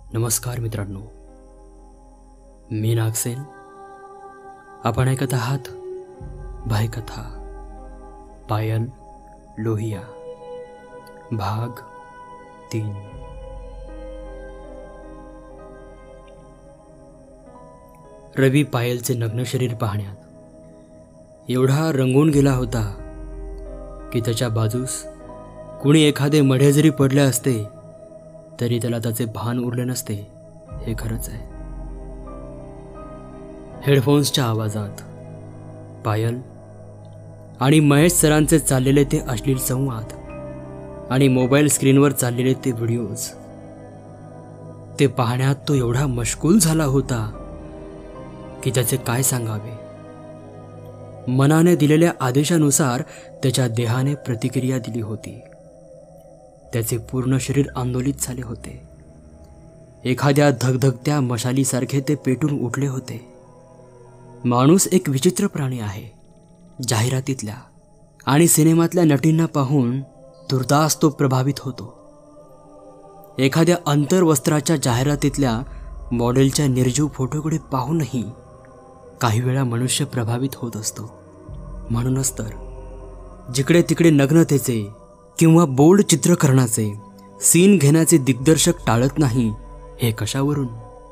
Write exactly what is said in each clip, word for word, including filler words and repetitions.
नमस्कार मित्रांनो, मी नागसेन. आपण ऐकत आहात भयकथा पायल लोहिया भाग तीन. रवी पायलचे नग्न शरीर पाहण्यात एवढा रंगून गेला होता की त्याच्या बाजूस कुणी एखादे मढे जरी पडले असते तरी त्याला त्याचे भान उरले नसते, हे खरंच आहे. हेडफोन्सच्या आवाजात पायल आणि महेश सरांचे चाललेले ते अश्लील संवाद आणि मोबाईल स्क्रीनवर चाललेले ते व्हिडिओज, ते पाहण्यात तो एवढा मशगूल झाला होता की त्याचे काय सांगावे. मनाने दिलेल्या आदेशानुसार त्याच्या देहाने प्रतिक्रिया दिली होती. त्याचे पूर्ण शरीर आंदोलित झाले होते. एखाद्या धगधगत्या मशालीसारखे ते पेटून उठले होते. माणूस एक विचित्र प्राणी आहे. जाहिरातीतल्या आणि सिनेमातल्या नटींना पाहून तुर्तास तो प्रभावित होतो. एखाद्या अंतर्वस्त्राच्या जाहिरातीतल्या मॉडेलच्या निर्जीव फोटोकडे पाहूनही काही वेळा मनुष्य प्रभावित होत असतो. म्हणूनच तर जिकडे तिकडे नग्नतेचे किंवा बोल्ड चित्रकरणाचे सीन घेण्याचे दिग्दर्शक टाळत नाही. हे कशावरून?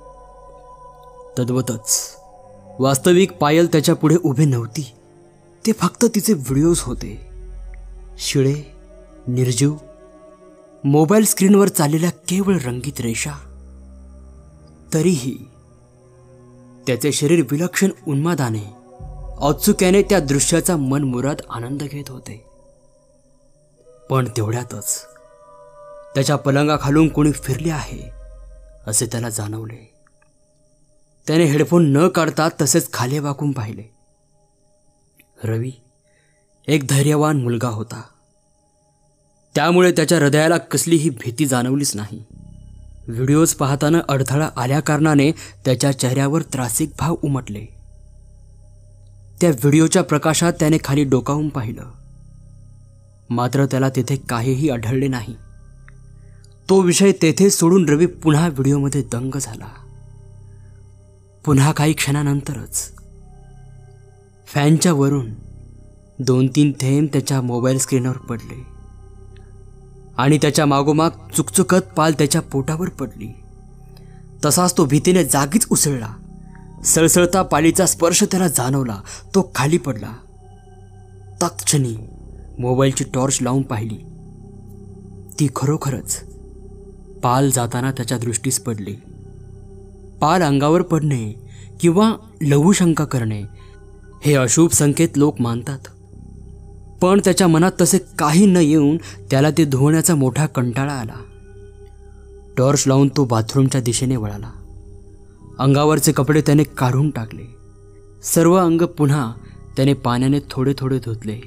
तद्वतच वास्तविक पायल त्याच्या पुढे उभे नव्हती. ते फक्त तिचे व्हिडिओज होते. शिळे, निर्जीव, मोबाईल स्क्रीनवर चाललेल्या केवळ रंगीत रेषा. तरीही त्याचे शरीर विलक्षण उन्मादाने, औत्सुक्याने त्या दृश्याचा मनमुराद आनंद घेत होते. पण तेवढ्यातच त्याच्या पलंगाखालून कोणी फिरले आहे असे त्याला जाणवले. त्याने हेडफोन न काढता तसेच खाली वाकून पाहिले. रवी एक धैर्यवान मुलगा होता. त्यामुळे त्याच्या हृदयाला कसलीही भीती जाणवलीच नाही. व्हिडिओज पाहताना अडथळा आल्या कारणाने त्याच्या चेहऱ्यावर त्रासिक भाव उमटले. त्या व्हिडिओच्या प्रकाशात त्याने खाली डोकावून पाहिलं, मात्र त्याला तेथे काहीही आढळले नाही. तो विषय तेथे सोडून रवी पुन्हा व्हिडिओमध्ये दंग झाला. पुन्हा काही क्षणानंतरच फॅनच्या वरून दोन तीन थेंब त्याच्या मोबाईल स्क्रीनवर पडले आणि त्याच्या मागोमाग चुकचुकत पाल त्याच्या पोटावर पडली. तसाच तो भीतीने जागीच उसळला. सळसळता पालीचा स्पर्श त्याला जाणवला. तो खाली पडला. तत्क्षणी मोबाईलची टॉर्च लावून पाहिली. ती खरोखरच पाल जाताना त्याच्या दृष्टीस पडली. पाल अंगावर पडणे किंवा लघुशंका करणे हे अशुभ संकेत लोक मानतात. पण त्याच्या मनात तसे काही न येऊन त्याला ते धुवण्याचा मोठा कंटाळा आला. टॉर्च लावून तो बाथरूमच्या दिशेने वळाला. अंगावरचे कपडे त्याने काढून टाकले. सर्व अंग पुन्हा त्याने पाण्याने थोडे थोडे धुतले.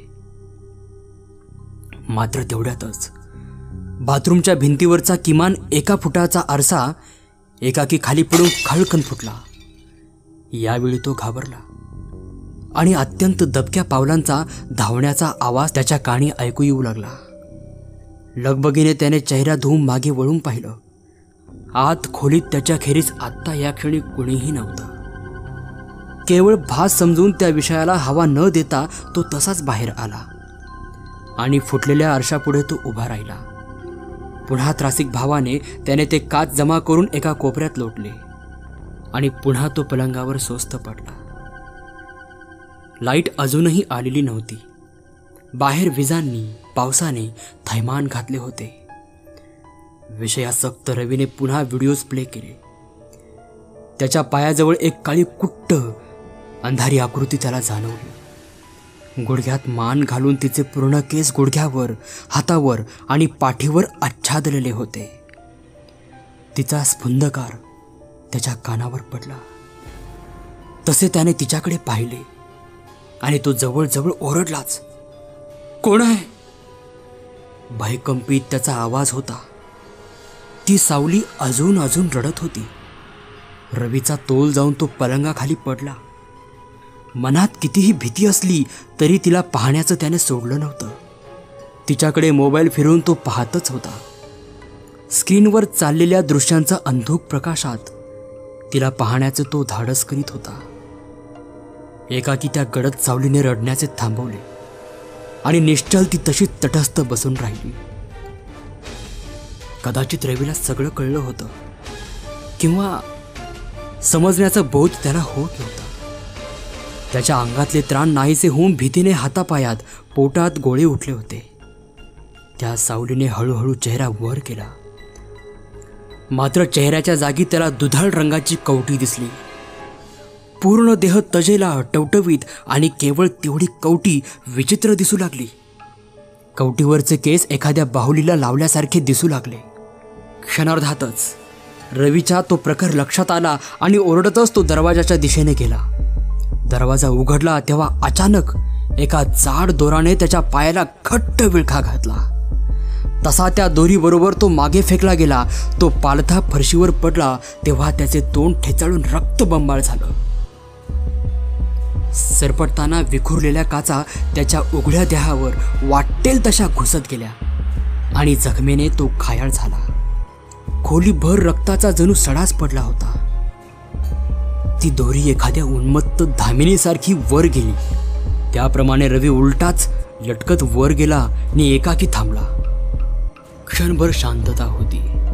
मात्र तेवढ्यातच बाथरूमच्या भिंतीवरचा किमान एका फुटाचा आरसा एकाकी खाली पडून खळखन फुटला. यावेळी तो घाबरला आणि अत्यंत दबक्या पावलांचा धावण्याचा आवाज त्याच्या कानी ऐकू येऊ लागला. लगबगीने त्याने चेहरा धुवून मागे वळून पाहिलं. आत खोलीत त्याच्या खेरीज आत्ता या क्षणी कुणीही नव्हतं. केवळ भास समजून त्या विषयाला हवा न देता तो तसाच बाहेर आला आणि फुटलेल्या आरशापुढे तो उभा राहिला. पुन्हा त्रासिक भावाने त्याने ते काच जमा करून एका कोपऱ्यात लोटले आणि पुन्हा तो पलंगावर स्वस्थ पडला. लाईट अजूनही आलेली नव्हती. बाहेर विजांनी, पावसाने थैमान घातले होते. विषयासक्त रवीने पुन्हा व्हिडिओज प्ले केले. त्याच्या पायाजवळ एक काळी कुट्ट अंधारी आकृती त्याला जाणवली. गुडघ्यात मान घालून तिचे पूर्ण केस गुडघ्यावर, हातावर आणि पाठीवर आच्छादलेले होते. तिचा स्फुंदकार त्याच्या कानावर पडला. तसे त्याने तिच्याकडे पाहिले आणि तो जवळजवळ ओरडलाच. कोण आहे? भयकंपित त्याचा आवाज होता. ती सावली अजून अजून रडत होती. रवीचा तोल जाऊन तो पलंगाखाली पडला. मनात कितीही भीती असली तरी तिला पाहण्याचं त्याने सोडलं नव्हतं. तिच्याकडे मोबाईल फिरवून तो पाहतच होता. स्क्रीनवर चाललेल्या दृश्यांचा अंधुक प्रकाशात तिला पाहण्याचं तो धाडस करीत होता. एकाकी त्या गडद सावलीने रडण्याचे थांबवले आणि निश्चल ती तशीच तटस्थ बसून राहिली. कदाचित रवीला सगळं कळलं होतं किंवा समजण्याचा बोध त्याला होत नव्हता. त्याच्या अंगातले त्राण नाहीसे होऊन भीतीने हातापायात पोटात गोळे उठले होते. त्या सावलीने हळूहळू चेहरा वर केला, मात्र चेहऱ्याच्या जागी त्याला दुधाळ रंगाची कवटी दिसली. पूर्ण देह तजेला, टवटवीत आणि केवळ तेवढी कवटी विचित्र दिसू लागली. कवटीवरचे केस एखाद्या बाहुलीला लावल्यासारखे दिसू लागले. क्षणार्धातच रवीच्या तो प्रकार लक्षात आला आणि ओरडतच तो दरवाजाच्या दिशेने गेला. दरवाजा उघडला तेव्हा अचानक एका जाड दोराने त्याच्या पायाला घट्ट विळखा घातला. तसा त्या दोरीबरोबर तो मागे फेकला गेला. तो पालथा फरशीवर पडला तेव्हा त्याचे तोंड ठेचाळून रक्तबंबाळ झालं. सरपटताना विखुरलेल्या काचा त्याच्या उघड्या देहावर वाटेल तशा घुसत गेल्या आणि जखमेने तो घायाळ झाला. खोलीभर रक्ताचा जणू सडाच पडला होता. ती दोरी एखाद्या उन्मत्त धामिनीसारखी वर गेली. त्याप्रमाणे रवी उलटाच लटकत वर गेला आणि एकाकी थांबला. क्षणभर शांतता होती.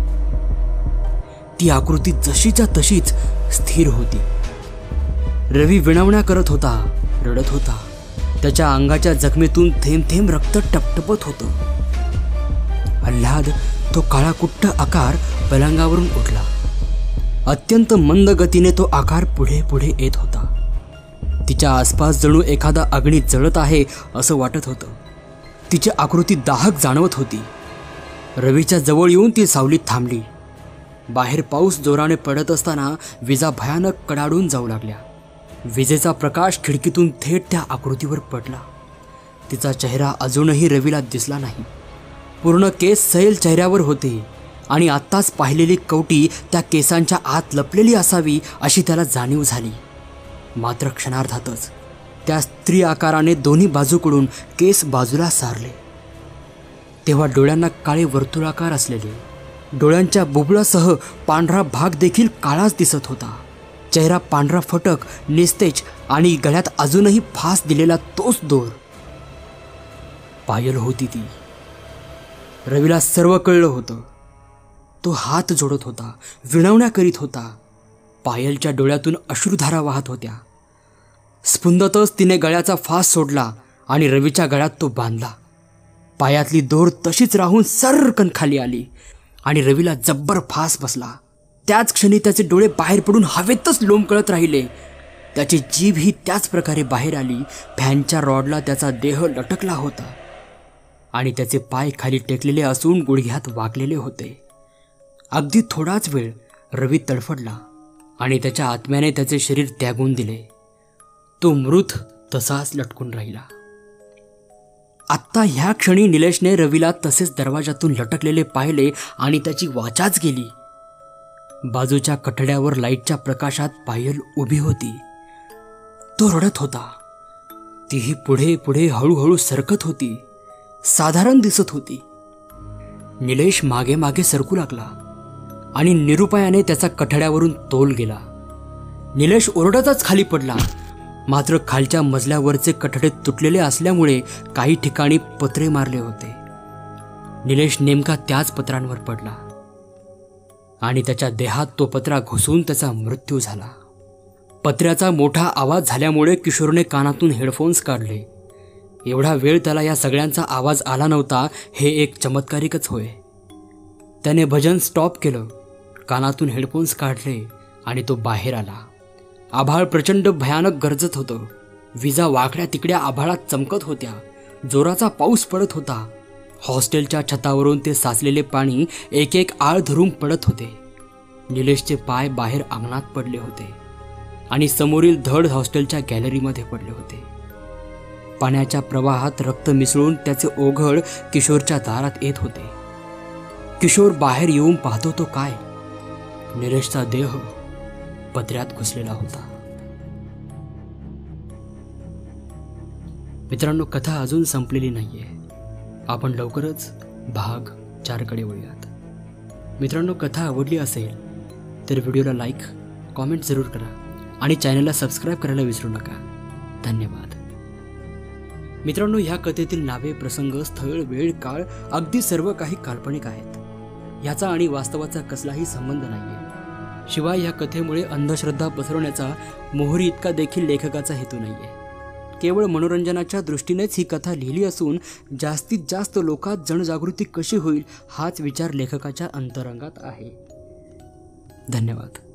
ती आकृती जशीच्या तशीच स्थिर होती. रवी विणवण्या करत होता, रडत होता. त्याच्या अंगाच्या जखमेतून थेंब थेंब रक्त टपटपत होतं. आल्हाद तो काळाकुट्ट आकार पलंगावरून उठला. अत्यंत मंद गतीने तो आकार पुढे पुढे येत होता. तिच्या आसपास जणू एखादा अग्नी जळत आहे असं वाटत होतं. तिची आकृती दाहक जाणवत होती. रवीच्या जवळ येऊन ती सावलीत थांबली. बाहेर पाऊस जोराने पडत असताना विजा भयानक कडाडून जाऊ लागल्या. विजेचा प्रकाश खिडकीतून थेट त्या आकृतीवर पडला. तिचा चेहरा अजूनही रवीला दिसला नाही. पूर्ण केस सैल चेहऱ्यावर होते आणि आत्ताच पाहिलेली कवटी त्या केसांच्या आत लपलेली असावी अशी त्याला जाणीव झाली. मात्र क्षणार्धातच त्या स्त्री आकाराने दोन्ही बाजूकडून केस बाजूला सारले. तेव्हा डोळ्यांना काळे वर्तुळाकार असलेले, डोळ्यांच्या बुबुळासह पांढरा भाग देखील काळाच दिसत होता. चेहरा पांढरा फटक, निस्तेज आणि गळ्यात अजूनही फास दिलेला तोच दोर. पायल होती ती. रवीला सर्व कळलं होतं. तो हात जोडत होता, विणवण्या करीत होता. पायलच्या डोळ्यातून अश्रुधारा वाहत होत्या. स्फुंदतच तिने गळ्याचा फास सोडला आणि रवीच्या गळ्यात तो बांधला. पायातली दोर तशीच राहून सर्रकन खाली आली आणि रवीला जब्बर फास बसला. त्याच क्षणी त्याचे डोळे बाहेर पडून हवेतच लोंबकळत राहिले. त्याची जीभ ही त्याच प्रकारे बाहेर आली. फॅनच्या रॉडला त्याचा देह लटकला होता आणि त्याचे पाय खाली टेकलेले असून गुडघ्यात वाकलेले होते. अगदी थोडाच वेळ रवी तडफडला आणि त्याच्या आत्म्याने त्याचे शरीर त्यागून दिले. तो मृत तसाच लटकून राहिला. आत्ता ह्या क्षणी निलेशने रवीला तसेच दरवाजातून लटकलेले पाहिले आणि त्याची वाचाच गेली. बाजूच्या कठड्यावर लाईटच्या प्रकाशात पायल उभी होती. तो रडत होता. तीही पुढे पुढे हळूहळू सरकत होती. साधारण दिसत होती. निलेश मागे मागे सरकू लागला आणि निरुपायाने त्याचा कठड्यावरून तोल गेला. निलेश ओरडतच खाली पडला. मात्र खालच्या मजल्यावरचे कठडे तुटलेले असल्यामुळे काही ठिकाणी पत्रे मारले होते. निलेश नेमका त्याच पत्रांवर पडला आणि त्याच्या देहात तो पत्रा घुसून त्याचा मृत्यू झाला. पत्र्याचा मोठा आवाज झाल्यामुळे किशोरने कानातून हेडफोन्स काढले. एवढा वेळ त्याला या सगळ्यांचा आवाज आला नव्हता हे एक चमत्कारिकच होय. त्याने भजन स्टॉप केलं, कानातून हेडफोन्स काढले आणि तो बाहेर आला. आभाळ प्रचंड भयानक गरजत होतं. विजा वाकड्या तिकड्या आभाळात चमकत होत्या. जोराचा पाऊस पडत होता. हॉस्टेलच्या छतावरून ते साचलेले पाणी एक एक आळ धरून पडत होते. निलेशचे पाय बाहेर अंगणात पडले होते आणि समोरील धड हॉस्टेलच्या गॅलरीमध्ये पडले होते. पाण्याच्या प्रवाहात रक्त मिसळून त्याचे ओघळ किशोरच्या दारात येत होते. किशोर बाहेर येऊन पाहतो तो काय, निलेशचा देह पत्र्यात घुसलेला होता. मित्रांनो, कथा अजून संपलेली नाहीये. आपण लवकरच भाग चार कडे वळूयात. मित्रांनो, कथा आवडली असेल तर व्हिडिओला लाईक कॉमेंट जरूर करा आणि चॅनलला सबस्क्राईब करायला विसरू नका. धन्यवाद. मित्रांनो, ह्या कथेतील नावे, प्रसंग, स्थळ, वेळ, काळ अगदी सर्व काही काल्पनिक आहेत. ह्याचा आणि वास्तवाचा कसलाही संबंध नाहीये. शिवाय ह्या कथेमुळे अंधश्रद्धा पसरवण्याचा मोहरी इतका देखील लेखकाचा हेतू नाहीये. केवळ मनोरंजनाच्या दृष्टीनेच ही कथा लिहिली असून जास्तीत जास्त लोकात जनजागृती कशी होईल हाच विचार लेखकाच्या अंतरंगात आहे. धन्यवाद.